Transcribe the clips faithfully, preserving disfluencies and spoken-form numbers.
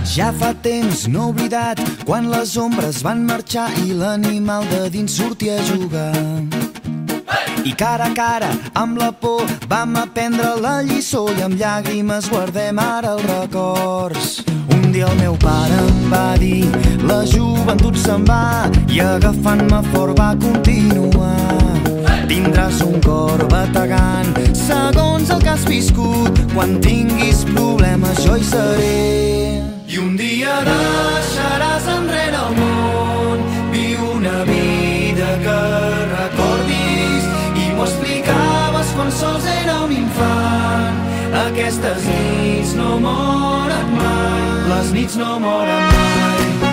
Ja fa temps no he oblidat quan les ombres van marxar i l'animal de dins sortia a jugar. I cara a cara amb la por vam aprendre la lliçó i amb llàgrimes guardem ara els records. Un dia el meu pare em va dir la joventut se'n va i agafant-me fort va continuar. Tindràs un cor bategant segons el que has viscut, quan tinguis problemes jo hi seré. I un dia deixaràs enrere el món, viu una vida que recordis, i m'ho explicaves quan sols era un infant. Aquestes nits no moren mai, les nits no moren mai.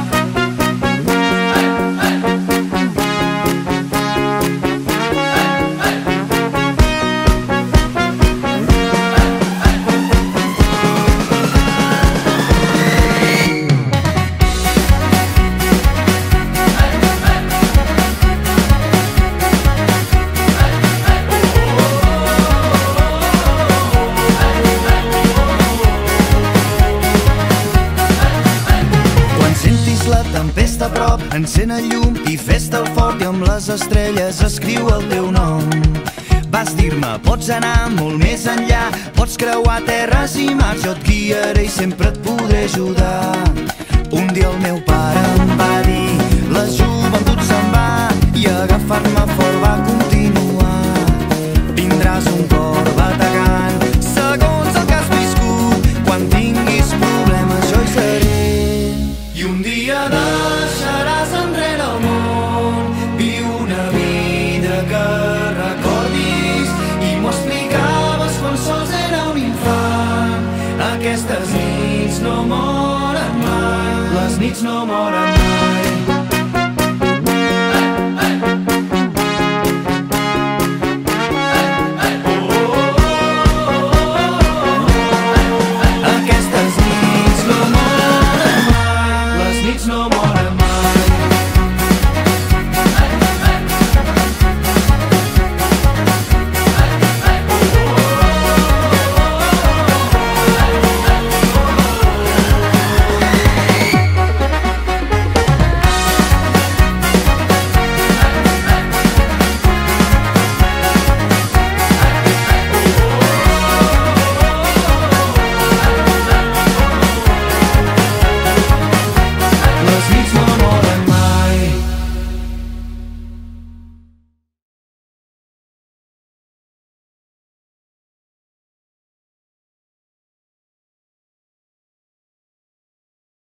Tempesta a prop, encén el llum i fes-te el fort i amb les estrelles escriu el teu nom. Vas dir-me, pots anar molt més enllà, pots creuar terres i mars, jo et guiaré i sempre et podré ajudar. Un dia el meu pare em va dir la joventut se'n va i agafar-me fort va continuar. Tindràs un cor bategant segons el que has viscut, quan tinguis problemes jo hi seré. I un dia deixaràs enrere el món, viu una vida que recordis, i m'ho explicaves quan sols era un infant. Aquestes nits no moren mai, les nits no moren mai.